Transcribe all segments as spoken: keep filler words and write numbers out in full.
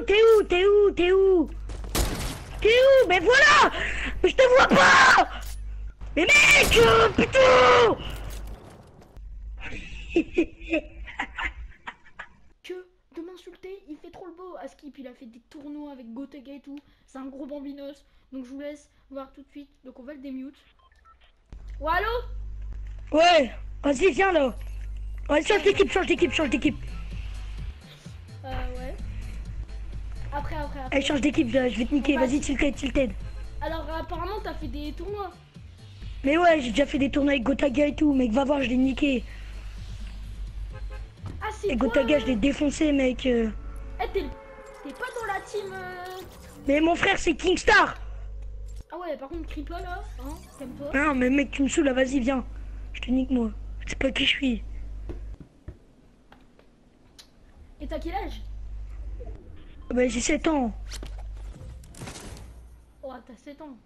T'es où? T'es où? T'es où? T'es où? Mais voilà! Mais je te vois pas! Mais mec! euh, putain! Que de m'insulter, il fait trop le beau. Askip, il a fait des tournois avec Gotega et tout. C'est un gros bambinos. Donc je vous laisse voir tout de suite. Donc on va le démute. Oh, allô? Ouais, vas-y, viens là. Ouais, change d'équipe, change d'équipe, change d'équipe. Euh, ouais. Après, après, après. Allez, change d'équipe, je vais te niquer. On passe. Vas-y, tilted, tilted. Alors, apparemment, t'as fait des tournois. Mais ouais, j'ai déjà fait des tournois avec Gotaga et tout, mec, va voir, je l'ai niqué. Ah, c'est Et quoi? Gotaga, je l'ai défoncé, mec. euh. Eh, t'es t'es pas dans la team. euh, Mais mon frère, c'est Kingstar. Ah ouais, par contre, Kripa là, hein, comme toi. Non, mais mec, tu me saoules, là, vas-y, viens. Je te nique, moi. Je sais pas qui je suis. Et t'as quel âge? Bah, j'ai sept ans. Oh, t'as sept ans.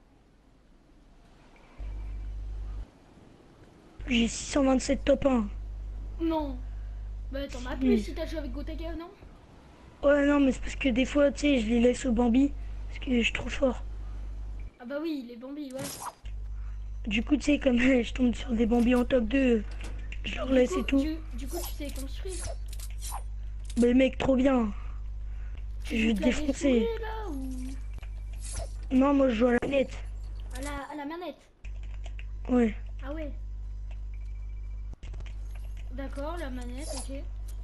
J'ai six cent vingt-sept top un. Non. Bah, t'en as Si. plus si t'as joué avec Gotega, non? Ouais, non, mais c'est parce que des fois, tu sais, je les laisse au Bambi. Parce que je suis trop fort. Ah bah oui, les Bambi, ouais. Du coup, tu sais, comme je tombe sur des Bambi en top deux, je leur Du laisse coup, et tout. Du, du coup, tu sais construire. Mais mec, trop bien. Tu Je joues vais te clavier défoncer. souris, là, ou Non, moi, je joue à la net. à la, à la manette? Ouais. Ah ouais. D'accord, la manette, ok.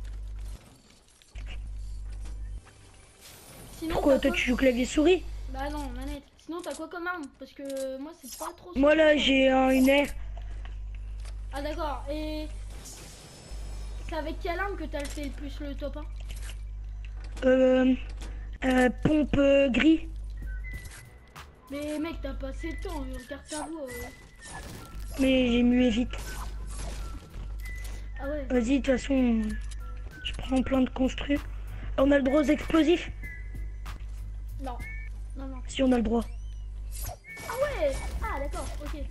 Sinon, Pourquoi t'as toi, quoi? tu joues clavier souris? Bah non, manette. Sinon, t'as quoi comme arme? Parce que moi, c'est pas trop... Moi, là, sûr. j'ai un- une R. Ah d'accord, et... C'est avec quelle arme que t'as fait le plus le top un? Euh, euh, pompe euh, gris. Mais mec, t'as pas sept ans, regarde ta voix. euh. Mais j'ai mué vite. Ah ouais. Vas-y, de toute façon, je prends plein de construits. On a le droit aux explosifs? Non. Non, non. Si, on a le droit. Ah ouais. Ah d'accord, ok.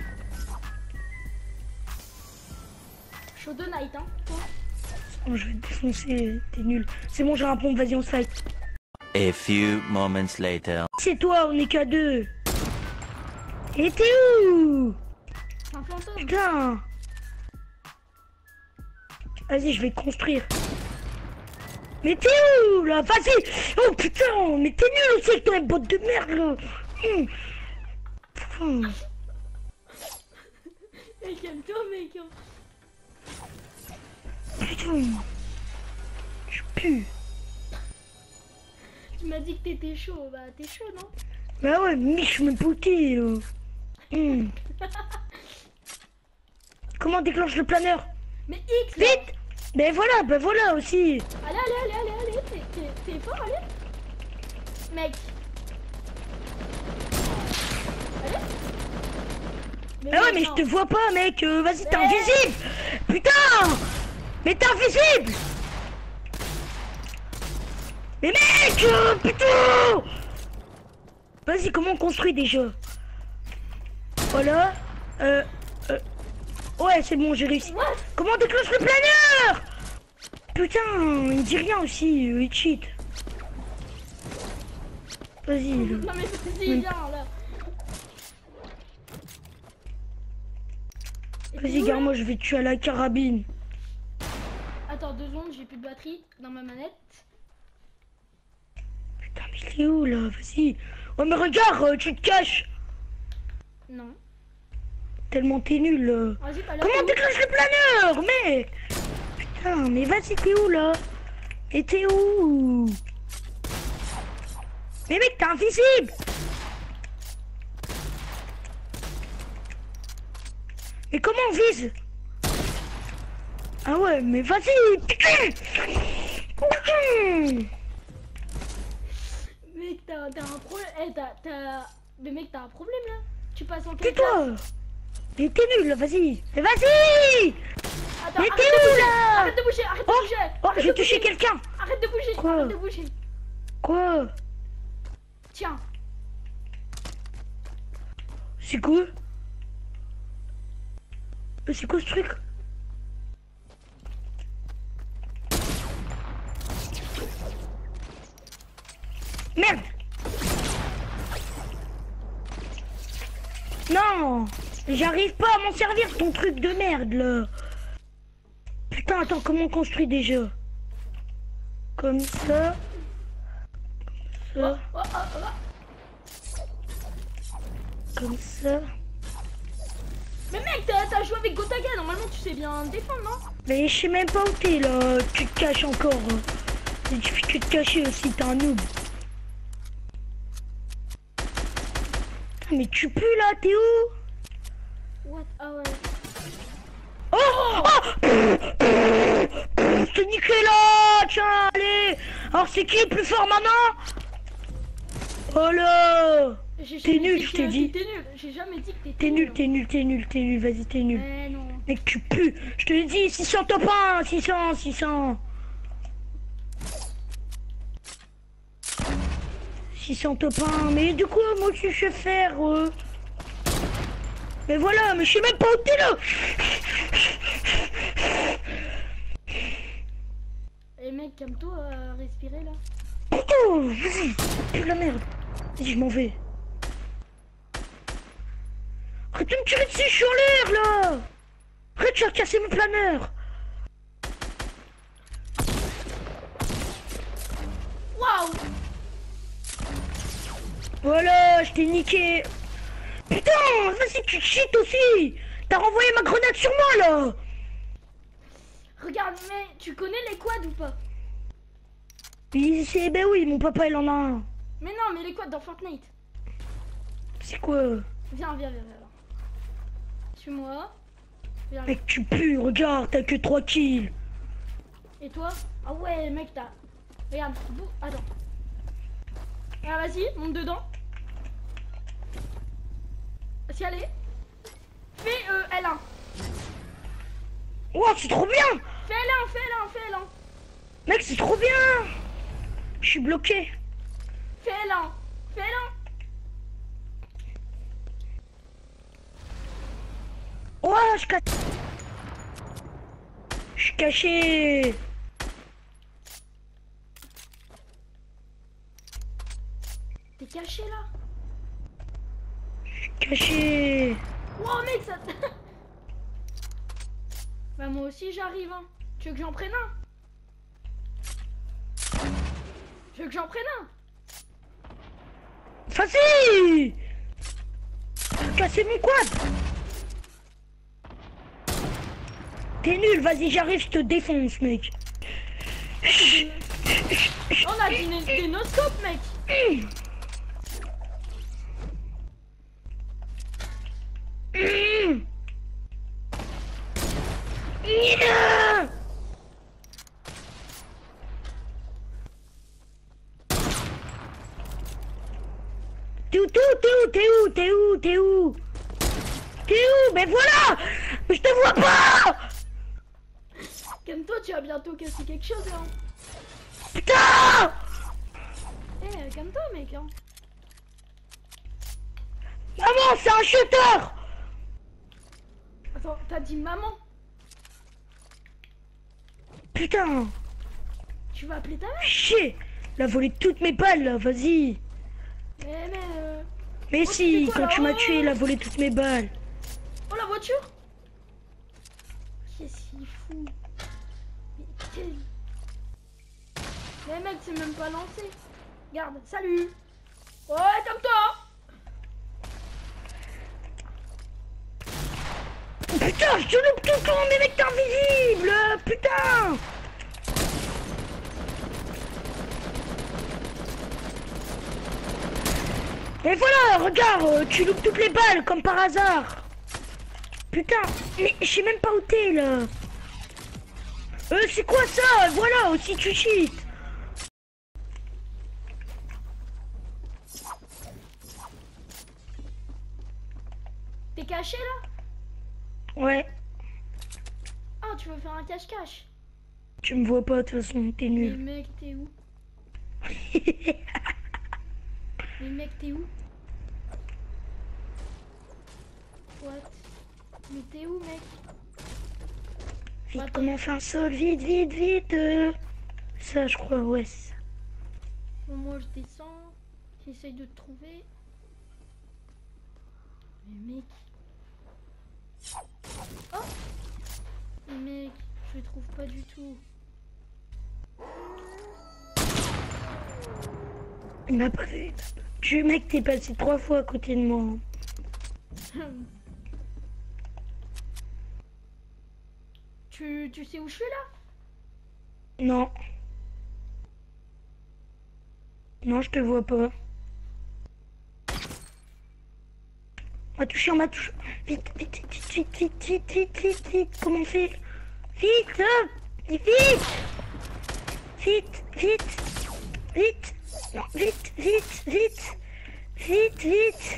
Show de night, hein. Toi. Oh, je vais te défoncer, t'es nul. C'est bon, j'ai un pompe, vas-y, on se fight. A few moments later. C'est toi, on est qu'à deux. Et t'es où? C'est un fantôme. Putain. Vas-y, je vais construire. Mais t'es où, là? Vas-y. Oh, putain. Mais t'es nul aussi avec ton botte de merde, là. Hum. Putain. Mais calme-toi, mec. hein. Putain. Je pue. Tu m'as dit que t'étais chaud. Bah, t'es chaud, non? Bah ouais, mais je me poutais, là. Hum. Comment on déclenche le planeur? Mais X, là. Vite. Ben voilà, ben voilà aussi. Allez, allez, allez, allez, allez. T'es- T'es t'es fort, allez. Mec. Allez. Ah ouais, mec, mais je non. te vois pas, mec. euh, Vas-y, t'es Mais- invisible. Putain. Mais t'es invisible. Mais mec, euh, putain. Vas-y, comment on construit déjà? Voilà. Euh, euh, Ouais, c'est bon, j'ai réussi. What? Comment on déclenche le planeur? Putain, il me dit rien aussi, euh, il cheat. Vas-y. le- Non mais vas-y, viens là. Et t'es Vas-y, où, garde-moi, là? je vais te tuer à la carabine. Attends deux secondes, j'ai plus de batterie dans ma manette. Putain, mais il est où là? Vas-y. Oh, mais regarde, euh, tu te caches. Non. Tellement t'es nul. euh. Vas-y, pas là. Comment on déclenche le planeur, mec? Putain, mais vas-y, t'es où là? Et t'es où? Mais mec, t'es invisible. Mais comment on vise? Ah ouais, mais vas-y, putain. Putain. Mec, t'as t'as un problème. Eh, t'as. t'as- Mais mec, t'as un problème là? Tu passes en quelle Tais-toi. classe? Mais t'es nul, là, vas-y. Mais vas-y. Attends, Mais arrête t'es de où, bouger, là? Arrête de bouger, arrête de Oh, bouger. oh, arrête j'ai de touché bouger. quelqu'un. Arrête de bouger, Quoi? arrête de bouger. Quoi? Tiens. C'est quoi? Mais c'est quoi ce truc? Merde. Non, j'arrive pas à m'en servir ton truc de merde là. Putain, attends, comment on construit déjà? Comme ça. Comme ça. Oh, oh, oh, oh. Comme ça. Mais mec, t'as t'as joué avec Gotaga, normalement tu sais bien défendre, non? Mais je sais même pas où t'es là, tu te caches encore. Il suffit que te cacher aussi, t'es un noob. Mais tu pues là, t'es où? What? Ah ouais. Oh, oh je t'ai niqué là. Tiens, allez. Alors c'est qui le plus fort maintenant? Oh là. J'ai T'es jamais nul, dit je que t'ai dit. T'es nul, j'ai jamais dit que t'étais T'es nul, t'es nul, t'es nul, t'es nul, vas-y, t'es nul. Mais non. Mec, tu pues. Je te le dis, six cents top un, six cents, six cents. six cents top un, mais du coup, moi aussi je sais faire. Euh... Mais voilà, mais je sais même pas où t'es là. Et mec, calme-toi à respirer là. Oh, vas-y, plus la merde. Vas-y, je m'en vais. Arrête de me tirer dessus, je suis en l'air là. Arrête, tu as cassé mon planeur. Waouh! Voilà, je t'ai niqué. Putain, vas-y, tu cheats aussi. T'as renvoyé ma grenade sur moi là. Regarde, mais tu connais les quads ou pas? Oui, c'est, ben oui, mon papa il en a un. Mais non, mais les quads dans Fortnite. C'est quoi? Viens, viens, viens, viens. Suis-moi. Viens. Mec, tu pues, regarde, t'as que trois kills. Et toi? Ah ouais, mec, t'as... Regarde, bou... Attends. Ah, vas-y, monte dedans. Vas-y, allez. Fais euh, L un. Oh, c'est trop bien. Fais L un, fais L un, fais L un. Mec, c'est trop bien. Je suis bloqué. Fais L un, fais L un. Oh, je cache. Je suis caché. T'es caché là? Caché. Wow, mec, ça... Bah moi aussi j'arrive, hein. Tu veux que j'en prenne un? Tu veux que j'en prenne un? Vas-y. T'as cassé mon quad. T'es nul, vas-y, j'arrive, je te défonce, mec. On a des, des no-scopes, mec. Mmh. Mmh. Yeah. T'es où, t'es où, t'es où, t'es où, t'es où, t'es où? T'es où? Mais voilà. Je te vois pas. Calme-toi, tu vas bientôt casser quelque chose, là. Putain. Eh, hey, calme-toi, mec, hein. Maman, c'est un shooter. Attends, t'as dit maman? Putain. Tu vas appeler ta mère? Chier. Elle a volé toutes mes balles, là, vas-y. Mais, mais... Euh... Mais oh, si, quoi, quand là tu m'as oh tué, elle a volé toutes mes balles. Oh, la voiture. Qu'est-ce qu'il fout? Mais quel... Mais mec, c'est même pas lancé. Regarde, salut. Ouais, comme toi. Putain, je te loupe tout le temps, mais mec, t'es invisible. Putain. Et voilà, regarde, tu loupes toutes les balles, comme par hasard. Putain, mais je sais même pas où t'es, là. Euh, c'est quoi ça? Voilà, aussi tu cheats. T'es caché, là? Ouais, Ah, tu veux faire un cache-cache? tu me vois pas, de toute façon, t'es Mais nul. mec, t'es où? Mais mec, t'es où? What? Mais t'es où, mec? Vite, Attends. comment on fait un sol? Vite, vite, vite. euh. Ça, je crois, ouais. c'est ça. Bon, moi je descends. J'essaye de te trouver. Mais mec. Oh. Mais mec, je le trouve pas du tout. Il m'a pas vu. Tu mec, t'es passé trois fois à côté de moi. tu, tu sais où je suis là? Non. Non, je te vois pas. On m'a touché, on m'a touché. Vite, vite, vite, vite, vite, vite, vite, vite, vite. Comment on fait? Vite, hop. Vite, vite, vite, vite. Non, vite, vite, vite. Vite, vite.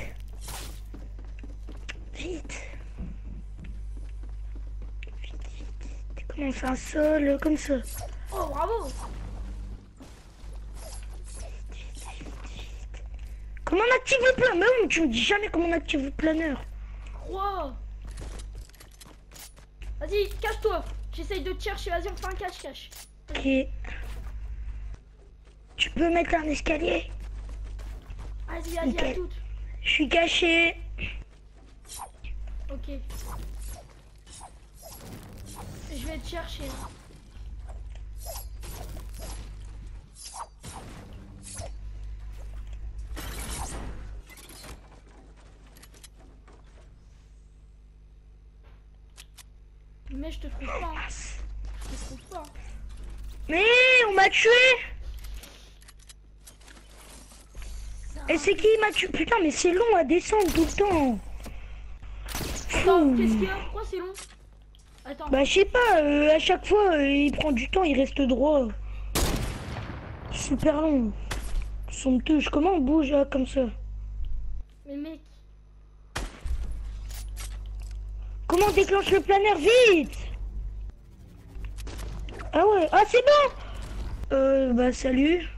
Vite. Vite, vite. Comment on fait un sol comme ça? Oh, bravo! Comment on active le planeur? Mais tu me dis jamais comment on active le planeur. Wow! Vas-y, cache-toi! J'essaye de te chercher, vas-y, on fait un cache-cache. Ok. Tu peux mettre un escalier? Vas-y, vas-y, Ok. à toutes. Je suis caché. Ok. Je vais te chercher. Mais je te trouve pas. Je te trouve pas. Mais on m'a tué. Et c'est qui m'a tué? Putain, mais c'est long à descendre tout le temps. Attends, Fou. qu'est-ce qu'il y a? Pourquoi c'est long? Attends. Bah je sais pas, euh, à chaque fois euh, il prend du temps, il reste droit. Super long. Son touche, comment on bouge là, comme ça? Mais mec. Comment on déclenche le planeur? Vite! Ah ouais, ah c'est bon! Euh, bah salut.